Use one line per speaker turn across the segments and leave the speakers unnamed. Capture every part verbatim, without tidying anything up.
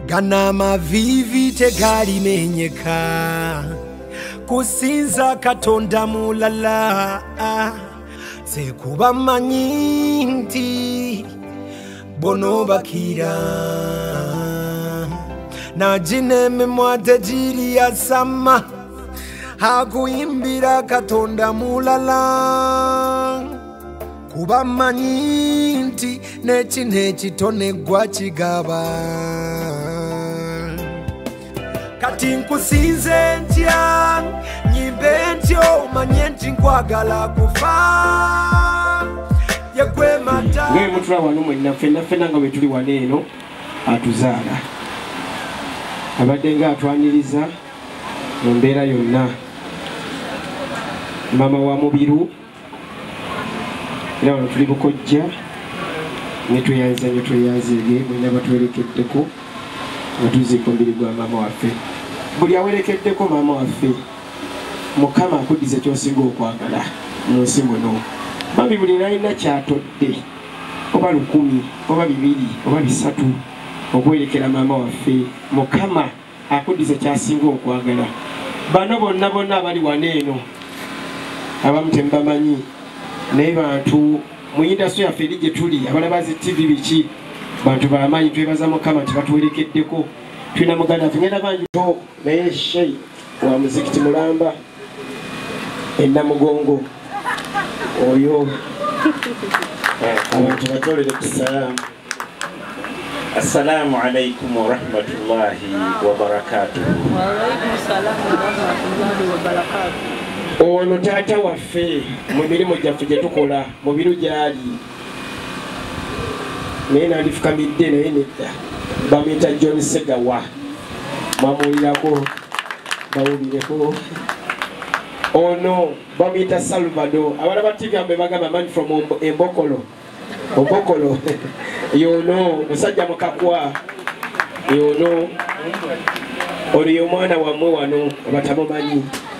gana mavivi tegalimenyeka kusinza katonda mulala sekuba manyinti bono bakira na jineme mwate jiri ya sama hakuimbira katonda mulala kuba manyinti nechi nechi tone gwa chigaba kati nkusinze ntya nyimbe ntyo manyenti nkwagala kufa yegwe mata
ngai mutula wano mwenna fena fena nga wetuli waneeno atuzaala abadde nga atwaniriza mu mbeera yonna mama wa mubiru era wano tuli bukojja netweyanza netweyanzige mwena batwerekeddeko nga tuziiko mbiri gwa mama waffe buli awerekeddeko mama waffe mukama akuddize kyosinga okwagala mu nsi muno bambi buli nalina kyatodde oba lukumi oba bibiri oba bisatu okwerekera mama waffe mukama akuddize kyasinga okwagala bano bonna bonna abali waneeno abamu tembamanyi naye bantu mu indasitule yaffe eri gye tuli abalabazi tivi biki bantu bamaanyi twebaza mukama tibatuwerekeddeko tulina muganda waffe ngenda bangi to naye shei wa muzikiti mulamba ennamugongo oyo
abantu batolere ku salaamu. Assalamu alaikum wa rahmatullahi wa barakatuh.
Wa alaikum salam wa rahmatullahi wa barakatuh.
ono taata waffe mu mirimu gyaffe gye tukola mu biru gyali naye nalifukamidde naye nedda bamuyita John Segawa bamuwulirako bawulireko ono bamuyita Salvador abalaba tivi ambe bagamba man from Embokolo Obokolo yono musajja mukakwa yono oli omwana wamwe wano batamumanyi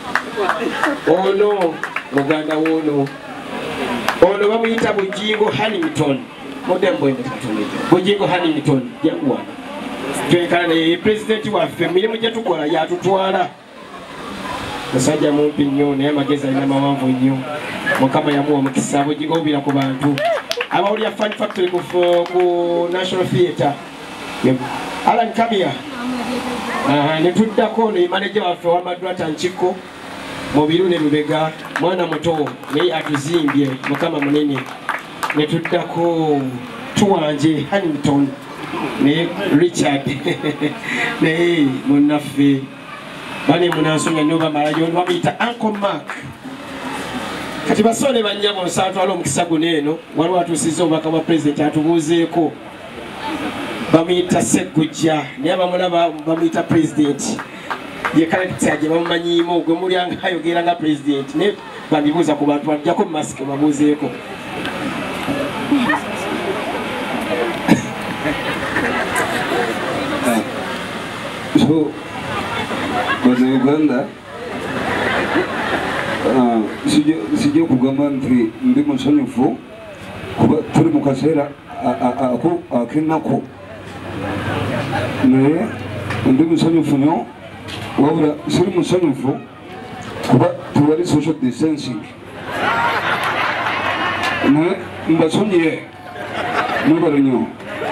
ono muganda wono ono bamuyita Bujingo Hannington modembo ende katumejo Bujingo Hannington yakuwa twekana ne president waffe mirimu gye tukola yatutwala musajja mumpi nnyo naye amagezi alina mawanvu nnyo mukama yamuwa mukisa Bujingo obira ku bantu abawulira Fun Factory ku, ku National Theatre Alan Kabia aha netuddako ne manager waffe wa Madrata Nchiko mubiru ne Lubega mwana muto naye atuzimbye mukama munene netuddako tuwanje Hannington ne Richard naye munaffe bane munansomya nnyo bamalayo bamuyita Uncle Mark kati basole bannyabo nsatwala omukisa guno eno waliwo atuusizza obubaka bwa president atubuuzeeko bamuyita Segujja naye abamulaba bamuyita president ye character gye bamumanyiimu gwe mulyanga ayogera nga president naye babibuuza ku bantu bajjako mask babuuzeeko
so baze Uganda sijja okugamba nti ndi musanyufu kuba tuli mu kaseera ak'ennaku naye ndi musanyufu nnyo wabula siri musanyufu kuba tewali social distancing naye mbasonyiye mwebale nnyo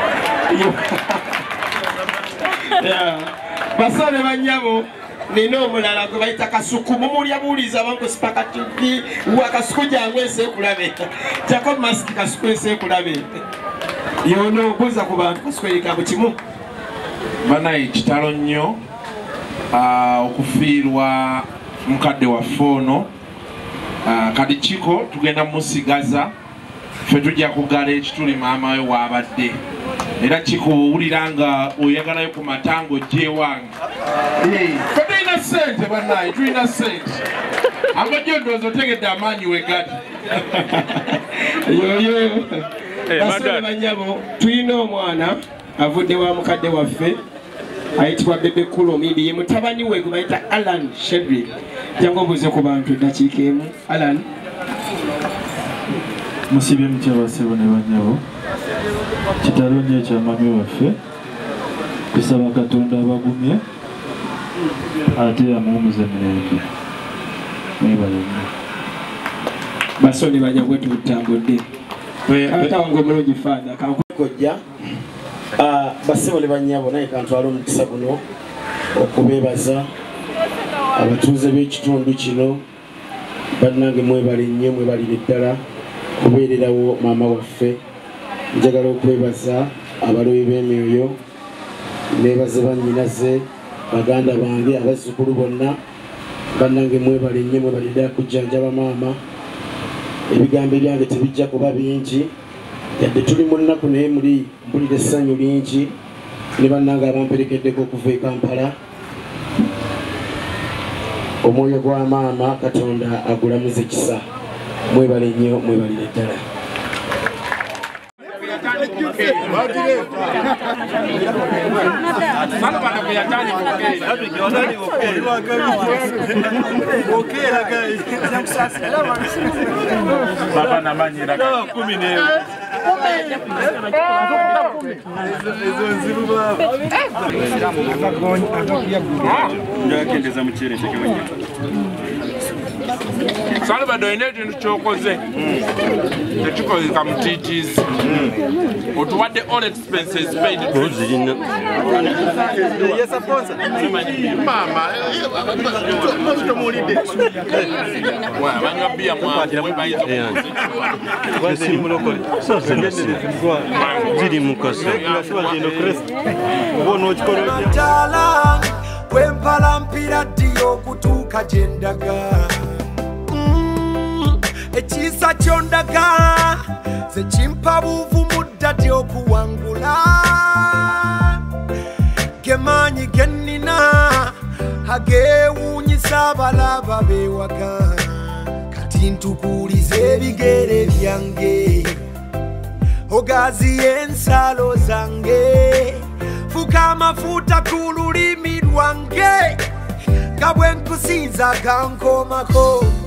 basole bannyabo nina omulala gwe bayita Kasuku mumulya buuliza bangu Sipaka T V wa Kasuku jangu enseekulabe jako masiki Kasuku enseekulabe yono okuza ku bantu Kasuku ekigambo kimu
banaye kitalo nnyo okufiirwa mukadde waffe ono kati kiko tugenda musigaza ffe tujja kugala ekituli maama we waabadde era kikuwulira nga oyagalayo ku matango gyewange ffe tulina ssente bannaye tulina ssente amajjo ndowooza otegedde amaanyi we gati
yoyo basole bannyabo tulina omwana avudde wa mukadde waffe ayitibwa Bebe Kulo Midi ye mutabani we gwe bayita Alan Shedrick jangu obuuze ku bantu eddakiika emu Alan
musibye mutya basebo ne bannyabo kitalo nnyo ekya mami waffe tusaba Katonda abagumye ate amuwumuze mirembe. Mwebale nnyo.
Basoni banyagwe tutambudde. Atawango mulungi Father kankojja.
Ah basebo ne banyabo naye kantwala omukisa guno okubebaza abatuuze b'ekitundu kino bannange mwebale nnyo mwebalire ddala kubeererawo maama waffe. Njagala okwebaza abaloyi b'emyoyo nebaze bannyinaze baganda bange abazzukulu bonna bannange mwebale nnyo mwebalire kujjanjaba maama. Ebigambo byange tebijja kuba bingi yadde tuli mu nnaku naye muli mpulira essanyu lingi ne bannange abamperekeddeko okuva e Kampala. Omwoyo gwa maama Katonda agulamuze kisa. Mwebale nnyo mwebalire ddala.
Papa na manyira kumi ne ndakendeza mukire tekewenya
Salva doine ekintu kyokoze tekikozeka mu teachers otuwadde all expenses paid mama tomulidde banywa bia
ziri mukasa
Natala wempala mpira ddi okutuuka gye ndaga. Ekisa kyondaga ze kimpa buuvu mu ddati okuwangula. Gemaanyi ge nnina ageewuunyisa abalaba beewaka. Kati ntukuulize ebigere byange ogaziye ensalo zange. Fuka amafuta ku lulimi lwange nga bwe nkusinza gankomako.